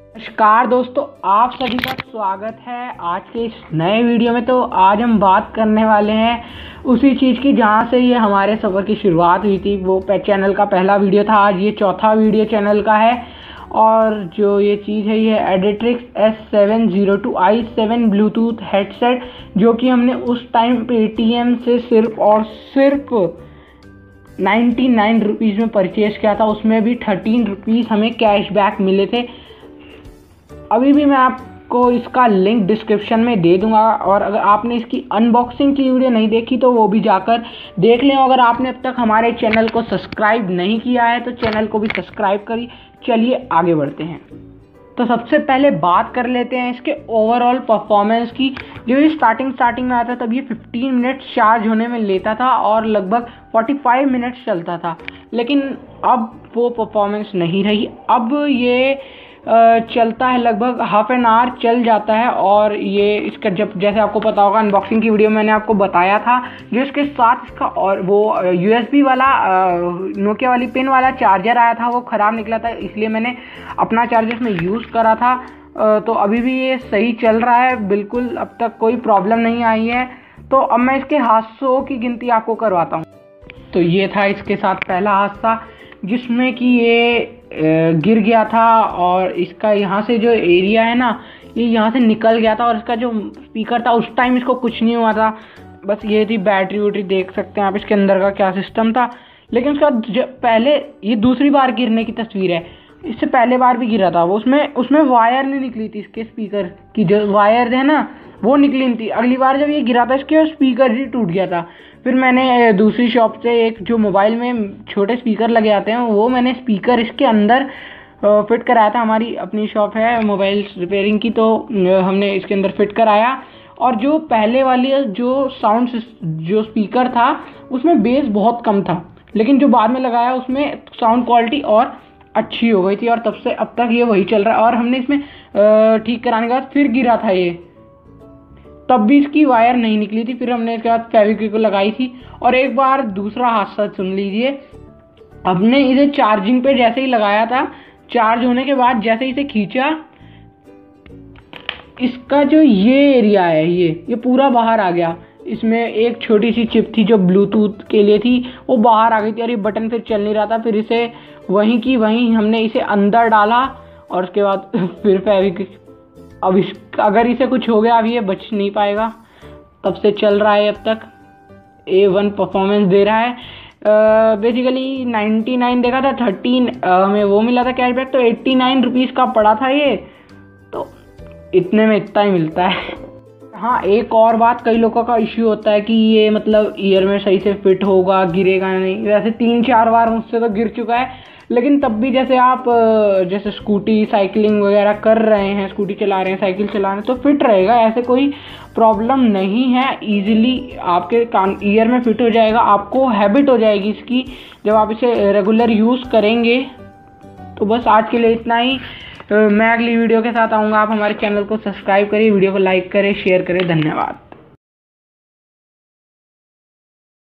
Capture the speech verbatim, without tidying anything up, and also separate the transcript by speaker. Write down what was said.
Speaker 1: नमस्कार दोस्तों, आप सभी का स्वागत है आज के इस नए वीडियो में। तो आज हम बात करने वाले हैं उसी चीज़ की जहां से ये हमारे सफ़र की शुरुआत हुई थी। वो चैनल का पहला वीडियो था, आज ये चौथा वीडियो चैनल का है। और जो ये चीज़ है ये एडिट्रिक्स S seven zero two I seven Bluetooth headset, जो कि हमने उस टाइम पेटीएम से सिर्फ और सिर्फ नाइन्टी नाइन रुपीज़ में परचेज़ किया था। उसमें भी थर्टीन रुपीज़ हमें कैशबैक मिले थे। अभी भी मैं आपको इसका लिंक डिस्क्रिप्शन में दे दूंगा, और अगर आपने इसकी अनबॉक्सिंग की वीडियो नहीं देखी तो वो भी जाकर देख लें। अगर आपने अब तक हमारे चैनल को सब्सक्राइब नहीं किया है तो चैनल को भी सब्सक्राइब करिए। चलिए आगे बढ़ते हैं। तो सबसे पहले बात कर लेते हैं इसके ओवरऑल परफॉर्मेंस की। जो ये स्टार्टिंग स्टार्टिंग में आता तब ये फिफ्टीन मिनट्स चार्ज होने में लेता था और लगभग पैंतालीस मिनट्स चलता था, लेकिन अब वो परफॉर्मेंस नहीं रही। अब ये चलता है लगभग हाफ एन आवर चल जाता है। और ये इसका जब जैसे आपको पता होगा, अनबॉक्सिंग की वीडियो मैंने आपको बताया था, जो इसके साथ इसका और वो यूएसबी वाला नोकिया वाली पिन वाला चार्जर आया था वो ख़राब निकला था, इसलिए मैंने अपना चार्जर इसमें यूज़ करा था। तो अभी भी ये सही चल रहा है, बिल्कुल अब तक कोई प्रॉब्लम नहीं आई है। तो अब मैं इसके हादसों की गिनती आपको करवाता हूँ। तो ये था इसके साथ पहला हादसा, जिसमें कि ये गिर गया था और इसका यहाँ से जो एरिया है ना, ये यहाँ से निकल गया था। और इसका जो स्पीकर था उस टाइम इसको कुछ नहीं हुआ था, बस ये थी बैटरी वोटरी, देख सकते हैं आप इसके अंदर का क्या सिस्टम था। लेकिन उसका पहले ये दूसरी बार गिरने की तस्वीर है, इससे पहले बार भी गिरा था वो, उसमें उसमें वायर नहीं निकली थी। इसके स्पीकर की जो वायर है ना वो निकली नहीं थी। अगली बार जब ये गिरा था इसके स्पीकर ही टूट गया था। फिर मैंने दूसरी शॉप से एक जो मोबाइल में छोटे स्पीकर लगे आते हैं वो मैंने स्पीकर इसके अंदर फिट कराया था। हमारी अपनी शॉप है मोबाइल रिपेयरिंग की, तो हमने इसके अंदर फिट कराया। और जो पहले वाली जो साउंड जो स्पीकर था उसमें बेस बहुत कम था, लेकिन जो बाद में लगाया उसमें साउंड क्वालिटी और अच्छी हो गई थी। और तब से अब तक ये वही चल रहा है। और हमने इसमें ठीक कराने के बाद फिर गिरा था ये, तब भी इसकी वायर नहीं निकली थी। फिर हमने इसके बाद फेविक्विक को लगाई थी। और एक बार दूसरा हादसा सुन लीजिए। हमने इसे चार्जिंग पे जैसे ही लगाया था, चार्ज होने के बाद जैसे ही इसे खींचा, इसका जो ये एरिया है ये ये पूरा बाहर आ गया। इसमें एक छोटी सी चिप थी जो ब्लूटूथ के लिए थी, वो बाहर आ गई थी और ये बटन फिर चल नहीं रहा था। फिर इसे वहीं की वहीं हमने इसे अंदर डाला और उसके बाद फिर फेविक्विक। अब इस अगर इसे कुछ हो गया, अब ये बच नहीं पाएगा। तब से चल रहा है, अब तक ए वन परफॉर्मेंस दे रहा है। बेसिकली नाइन्टी नाइन देखा था, थर्टीन हमें वो मिला था कैशबैक, तो एट्टी नाइन रुपीज़ का पड़ा था ये। तो इतने में इतना ही मिलता है। हाँ, एक और बात, कई लोगों का इश्यू होता है कि ये मतलब ईयर में सही से फिट होगा, गिरेगा नहीं। वैसे तीन चार बार मुझसे तो गिर चुका है, लेकिन तब भी जैसे आप जैसे स्कूटी साइकिलिंग वगैरह कर रहे हैं, स्कूटी चला रहे हैं, साइकिल चला रहे हैं, तो फिट रहेगा, ऐसे कोई प्रॉब्लम नहीं है। इजीली आपके कान ईयर में फिट हो जाएगा, आपको हैबिट हो जाएगी इसकी जब आप इसे रेगुलर यूज़ करेंगे। तो बस आज के लिए इतना ही। मैं अगली वीडियो के साथ आऊँगा। आप हमारे चैनल को सब्सक्राइब करिए, वीडियो को लाइक करें, शेयर करें। धन्यवाद।